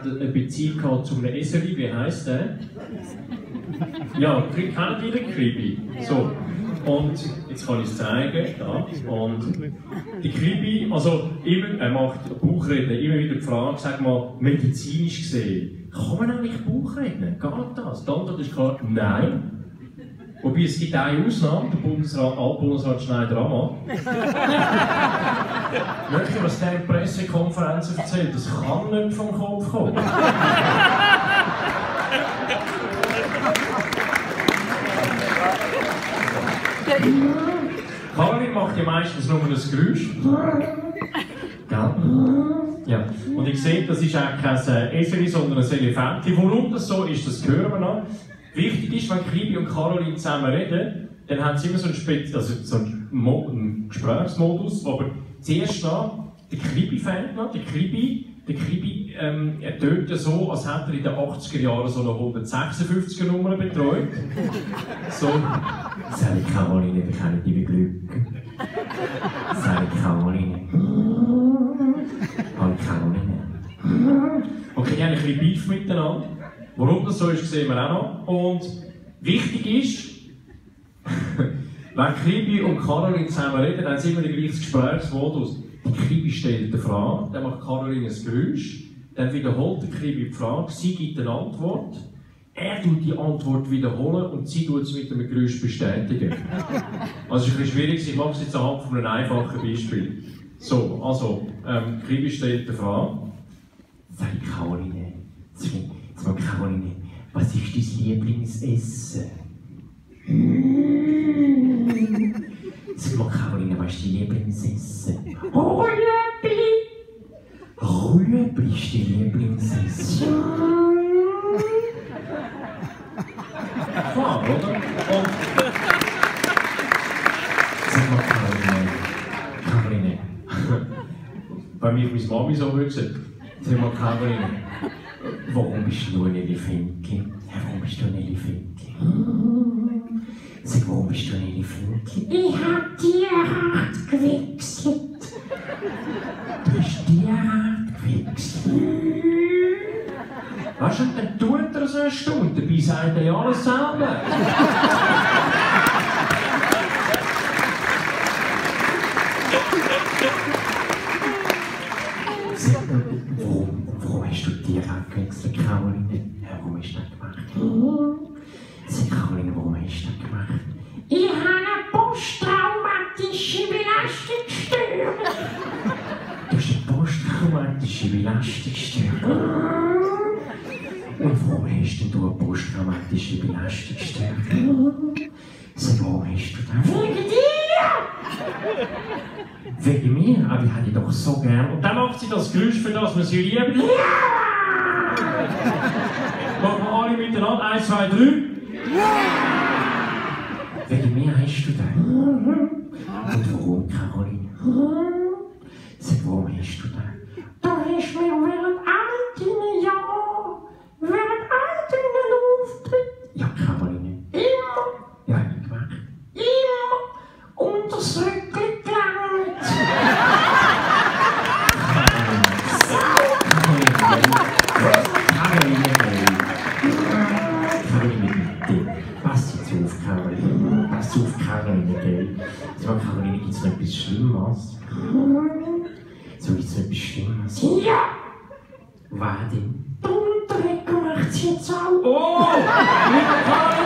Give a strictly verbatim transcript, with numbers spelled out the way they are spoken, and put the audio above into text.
eine Beziehung gehabt zu einem Eseli, wie heisst der? Ja, kennt ihr den Kribi? So. Und jetzt kann ich es zeigen. Ja. Und die Kribi, also immer, er macht Bauchreden, immer wieder die Frage, sag mal, medizinisch gesehen, kann man eigentlich Bauchreden? Geht das? Die Antwort ist klar, nein. Wobei es gibt eine Ausnahme, der Bundesrat, Altbundesrat Schneider-Ammann. Möchte, was der in Pressekonferenzen erzählt, das kann nicht vom Kopf kommen. Caroline macht ja meistens nur ein Geräusch. Ja. Ja. Und ich sehe, das ist auch kein Eseli, sondern ein Elefant. Warum das so ist, das hören wir noch. Wichtig ist, wenn Kribi und Caroline zusammen reden, dann haben sie immer so einen, Spez also so einen, Mo einen Gesprächsmodus, aber zuerst noch, der Kribi fehlt noch, der Kribi, der Kribi ähm, er tönt ja so, als hätte er in den achtziger Jahren so eine hundertsechsundfünfziger Nummer betreut. So, «Sali Caroline, wir kennen dich wie Glück.» «Sali Caroline.» «Hallo Caroline.» Okay, die haben ein bisschen Beef miteinander. Warum das so ist, sehen wir auch noch. Und wichtig ist, wenn Kribi und Caroline zusammen reden, dann haben sie immer den gleichen Gesprächsmodus. Die Kribi stellt eine Frage, dann macht Caroline ein Geräusch, dann wiederholt der Kribi die Frage, sie gibt eine Antwort, er tut die Antwort wiederholen und sie tut es mit einem Geräusch bestätigen. Also es ist ein bisschen schwierig, ich mache es jetzt anhand von einem einfachen Beispiel. So, also, ähm, Kribi stellt eine Frage. Sag Caroline, sag mal Caroline, was ist dein Lieblingsessen? Sag mal Caroline, was ist dein Lieblingsessen? Rüebli! Rüebli ist dein Lieblingsessen. Klar, oder? Und sag mal Caroline, Caroline, bei mir meine Mami so würde sagen, sag mal Caroline, warum bist du ein Elefanti? Warum bist du ein Elefanti? Sag, warum bist du ein Elefanti? Ich hab Tierart gewechselt. Du hast Tierart gewechselt. Weißt du, dann tut er so eine Stunde, dabei sagt er ja alles selber. Sag, warum, warum hast du Tierart gewechselt, Caroline? Warum hast du das gemacht? Sag, Caroline, warum hast du das gemacht? Ich habe eine posttraumatische Belastungsstörung. Du hast eine posttraumatische Belastungsstörung. Und warum hast denn du eine posttraumatische Belastungsstörung? Sag, warum hast du das? Wegen dir! Wegen mir? Aber ich hätte dich doch so gern. Und dann macht sie das Geräusch, für das wir sie lieben. Ja! Machen wir alle miteinander. Eins, zwei, drei. Ja! Wegen mir hast du das. Und warum, Caroline? Sag, warum hast du das? Du hast mir während all deinen Jahren, während all deinen Auftritten, ja, Caroline, immer, ja, hab ich gemacht, immer unter das Rückgrat gelangt. Caroline, Caroline, bitte, pass jetzt auf, Caroline, pass auf, Caroline, gell. Sag mal, Caroline, gibt's noch etwas Schlimmes? So, gibt's noch etwas Schlimmes? Ja! Was denn? Die Unterrecker macht's jetzt auch! Oh!